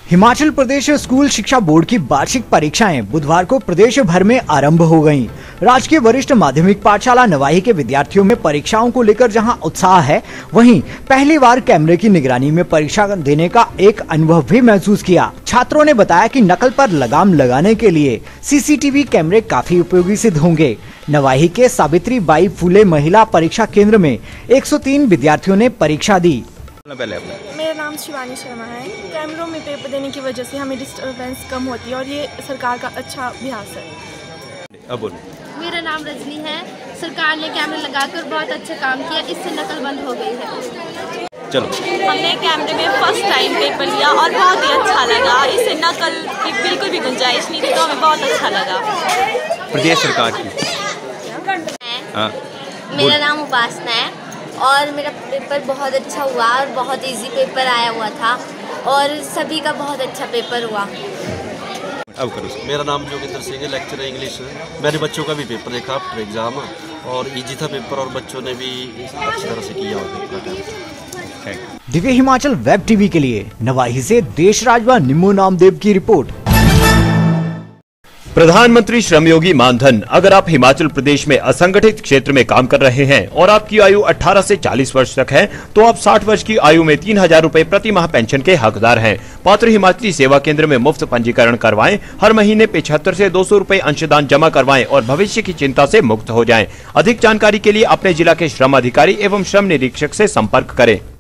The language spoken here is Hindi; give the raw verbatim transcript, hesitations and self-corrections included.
हिमाचल प्रदेश स्कूल शिक्षा बोर्ड की वार्षिक परीक्षाएं बुधवार को प्रदेश भर में आरंभ हो गयीं। राजकीय वरिष्ठ माध्यमिक पाठशाला नवाही के विद्यार्थियों में परीक्षाओं को लेकर जहां उत्साह है, वहीं पहली बार कैमरे की निगरानी में परीक्षा देने का एक अनुभव भी महसूस किया। छात्रों ने बताया कि नकल पर लगाम लगाने के लिए सीसीटीवी कैमरे काफी उपयोगी सिद्ध होंगे। नवाही के सावित्री बाई फुले महिला परीक्षा केंद्र में एक सौ तीन विद्यार्थियों ने परीक्षा दी। पहले मेरा नाम शिवानी शर्मा है। कैमरों में पेपर देने की वजह से हमें डिस्टर्बेंस कम होती है और ये सरकार का अच्छा अभ्यास है। अब मेरा नाम रजनी है। सरकार ने कैमरे लगाकर बहुत अच्छा काम किया, इससे नकल बंद हो गई है। चलो, हमने कैमरे में फर्स्ट टाइम पेपर लिया और बहुत ही अच्छा लगा। इससे नकल की बिल्कुल भी गुंजाइश नहीं थी, तो हमें बहुत अच्छा लगा। प्रदेश सरकार की हाँ। मेरा नाम उपासना है और मेरा पेपर बहुत अच्छा हुआ और बहुत इजी पेपर आया हुआ था और सभी का बहुत अच्छा पेपर हुआ। अब करो। मेरा नाम जोगिंदर सिंह है, लेक्चरर इंग्लिश है। मेरे बच्चों का भी पेपर देखा आफ्टर एग्जाम और इजी था पेपर और बच्चों ने भी अच्छी तरह से किया और दिव्य हिमाचल वेब टीवी के लिए नवाही से देशराज व निम्मू नामदेव की रिपोर्ट। प्रधानमंत्री श्रमयोगी मानधन। अगर आप हिमाचल प्रदेश में असंगठित क्षेत्र में काम कर रहे हैं और आपकी आयु अठारह से चालीस वर्ष तक है, तो आप साठ वर्ष की आयु में तीन हजार रूपए प्रति माह पेंशन के हकदार हैं। पात्र हिमाचली सेवा केंद्र में मुफ्त पंजीकरण करवाएं, हर महीने पचहत्तर से दो सौ रूपए अंशदान जमा करवाएं और भविष्य की चिंता से मुक्त हो जाएं। अधिक जानकारी के लिए अपने जिला के श्रम अधिकारी एवं श्रम निरीक्षक से संपर्क करें।